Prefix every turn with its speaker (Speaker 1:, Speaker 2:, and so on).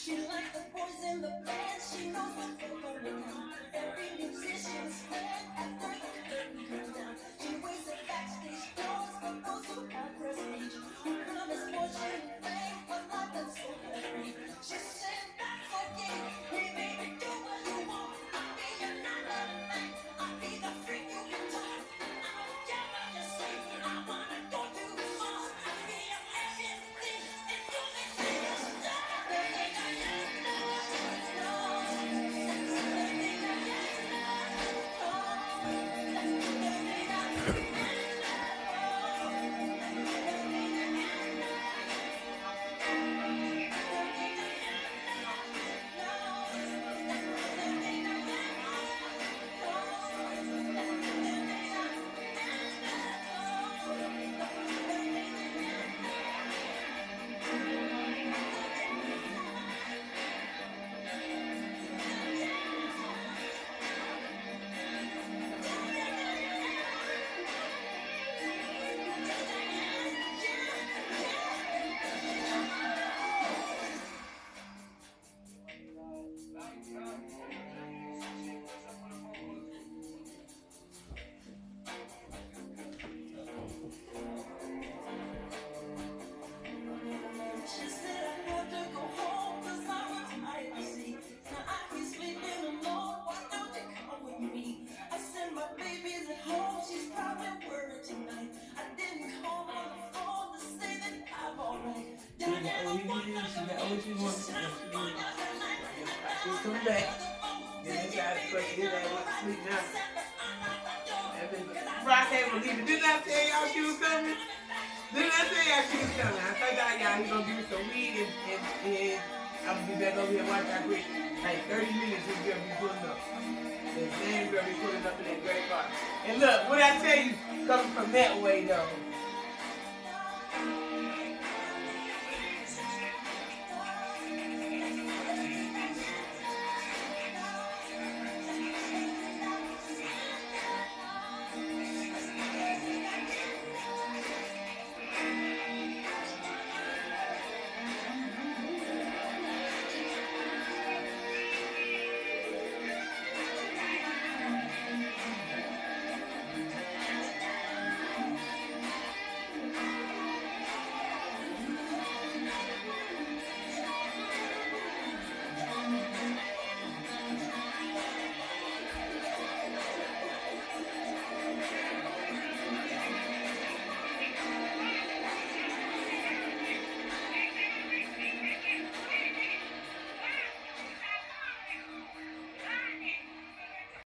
Speaker 1: She likes the boys in the band. She knows what's going on. Every musician's head after the curtain comes down. She waits at backstage doors for those who have prestige. Who promise fortune and fame, but not that's so free. She said, that's okay. We baby do what you want. I'll be your night of night. I'll be the freak you can talk. I don't care what you say. I wanna go too far. I'll be your everything, and you'll be famous. She said I have to go home 'cause I'm tired, you see. Now I can't sleep anymore. Why don't you come with me? I said my baby's at home. She's probably worried tonight. I didn't call on the phone to say that I'm alright. She'll come back. Then this guy's supposed to get that one sleep now. Bro, I can't believe it. Didn't I tell y'all she was coming? Didn't I tell y'all she was coming? I think y'all he gonna give me some weed and I'm gonna be back over here watching that quick. Like 30 minutes this girl be pulling up. The same girl be pulling up in that gray car. And look, what I tell you, coming from that way though.